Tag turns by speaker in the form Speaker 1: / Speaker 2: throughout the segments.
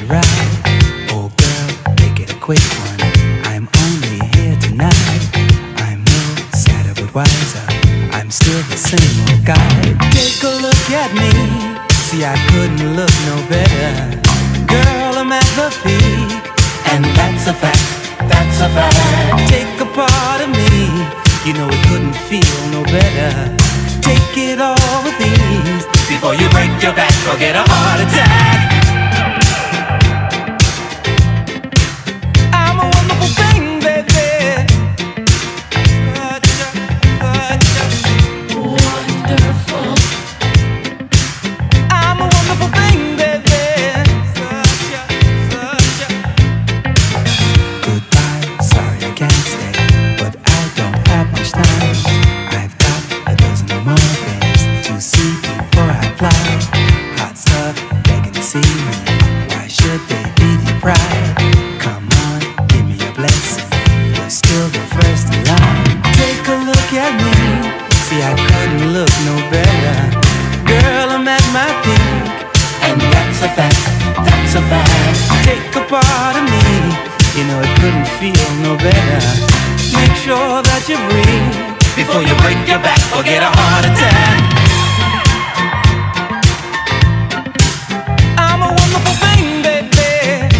Speaker 1: ride? Oh girl, make it a quick one. I'm only here tonight. I'm no sadder but wiser. I'm still the same old guy. Take a look at me. See, I couldn't look no better. Girl, I'm at the peak, and that's a fact, that's a fact. Take a part of me, you know it couldn't feel no better. Take it all with ease before you break your back or get a heart attack. I'm a wonderful thing, baby.
Speaker 2: Wonderful.
Speaker 1: I'm a wonderful thing, baby. Goodbye, sorry I can't stay, but I don't have much time. I've got a dozen or more things to see before I fly. Hot stuff, begging to see me. Why should they be deprived? Come on, give me a blessing. You're still the first in line. Take a look at me. See, I couldn't look no better. Girl, I'm at my peak, and that's a fact, that's a fact. Take a part of me, you know it couldn't feel no better. Make sure that you breathe before you break your back or get a heart attack. I'm a wonderful thing, baby.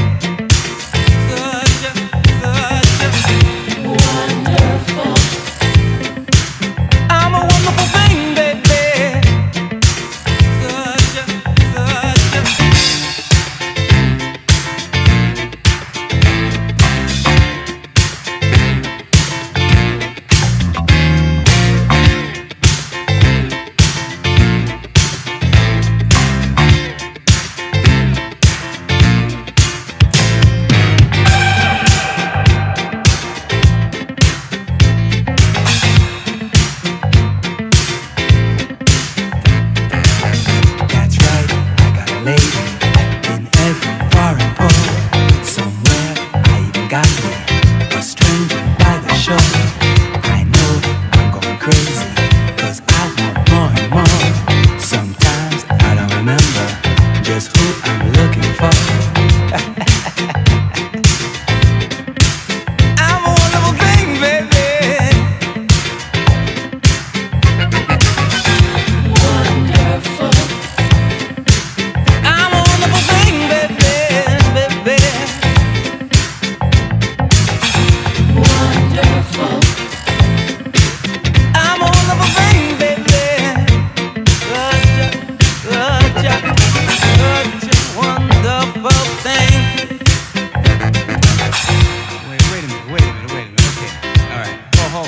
Speaker 2: Wonderful.
Speaker 1: I'm a wonderful thing, baby. That's right, I got a lady in every foreign port. Somewhere I even got me a stranger by the shore. I know I'm going crazy, cause I want more and more. Sometimes I don't remember just who I'm looking for. I'm a wonderful thing, baby.
Speaker 2: Wonderful.
Speaker 1: I'm a wonderful thing, baby, baby.
Speaker 2: Wonderful.
Speaker 1: I'm a wonderful thing, baby. Such a wonderful thing. Wait a minute. Okay, all right. Hold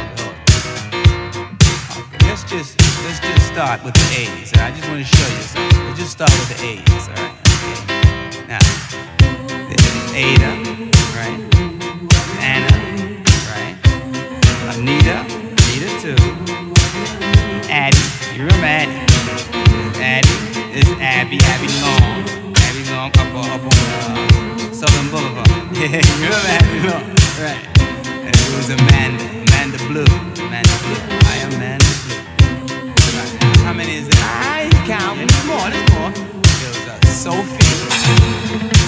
Speaker 1: it. Let's just start with the A's. All right? I just want to show you something. We'll just start with the A's. All right. Okay. Now, this is Ada, right? Anna, right? Anita too. Addie, you remember Addie? Addie is Abby Long up on Southern Boulevard. Yeah, you remember Abby Long, right? And it was Amanda Blue. I am Amanda Blue. Right. How many is that? I ain't counting. There's more. There was Sophie.